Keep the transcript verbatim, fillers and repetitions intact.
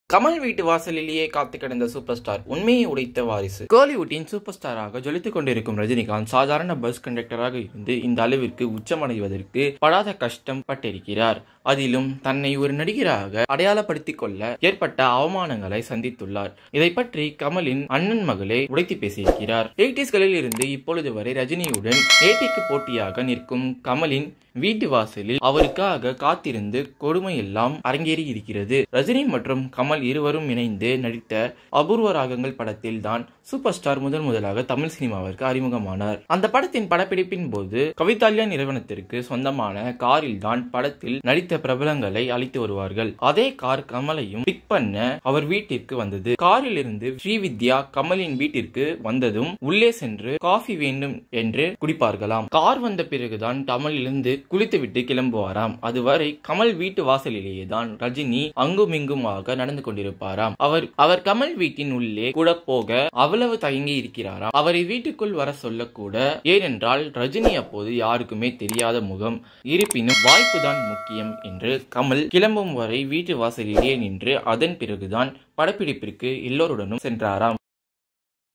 கமல் வீட்டு வாசலிலேயே காத்து கிடந்த சூப்பர் ஸ்டார் உண்மையை உடைத்த வாரிசு. கோலிவுட்டின் சூப்பர் ஸ்டாராக ஜொலித்துக் கொண்டிருக்கும் ரஜினிகாந்த் சாதாரண பஸ் கண்டக்டராக இருந்து இந்த அளவிற்கு உச்சமடைவதற்கு படாத கஷ்டம் பட்டிருக்கிறார். அதிலும் தன்னை ஒரு நடிகராக அடையாளப்படுத்திக் கொள்ள ஏற்பட்ட அவமானங்களை சந்தித்துள்ளார். இதை பற்றி கமலின் அண்ணன் மகளே உடைத்து பேசியிருக்கிறார். எயிட்டிஸ்களில் இருந்து இப்பொழுது வரை ரஜினியுடன் ஏட்டிக்கு போட்டியாக நிற்கும் கமலின் வீட்டு வாசலில் அவருக்காக காத்திருந்து கொடுமையெல்லாம் அரங்கேறி இருக்கிறது. ரஜினி மற்றும் கமல் இருவரும் இணைந்து நடித்த அபூர்வ ராகங்கள் படத்தில் தான் சூப்பர் ஸ்டார் முதன் முதலாக தமிழ் சினிமாவிற்கு அறிமுகமானார். அந்த படத்தின் படப்பிடிப்பின் போது கவிதால்யா நிறுவனத்திற்கு சொந்தமான காரில் தான் படத்தில் நடித்த பிரபலங்களை அழைத்து வருவார்கள். அதே கார் கமலையும் பிக் பண்ண அவர் வீட்டிற்கு வந்தது. காரில் இருந்து ஸ்ரீவித்யா கமலின் வீட்டிற்கு வந்ததும் உள்ளே சென்று காஃபி வேண்டும் என்று குடிப்பார்களாம். கார் வந்த பிறகுதான் கமல் இருந்து குளித்துவிட்டு கிளம்புவாராம். அதுவரை கமல் வீட்டு வாசலிலேயே தான் ரஜினி அங்குமிங்குமாக நடந்து கொண்டிருப்பாராம். அவர் அவர் கமல் வீட்டின் உள்ளே கூட போக அவ்வளவு தயங்கி இருக்கிறாராம். அவரை வீட்டுக்குள் வர சொல்ல கூட. ஏனென்றால் ரஜினி அப்போது யாருக்குமே தெரியாத முகம். இருப்பினும் வாய்ப்புதான் முக்கியம் என்று கமல் கிளம்பும் வரை வீட்டு வாசலிலேயே நின்று அதன் பிறகுதான் படப்பிடிப்பிற்கு எல்லோருடனும் சென்றாராம்.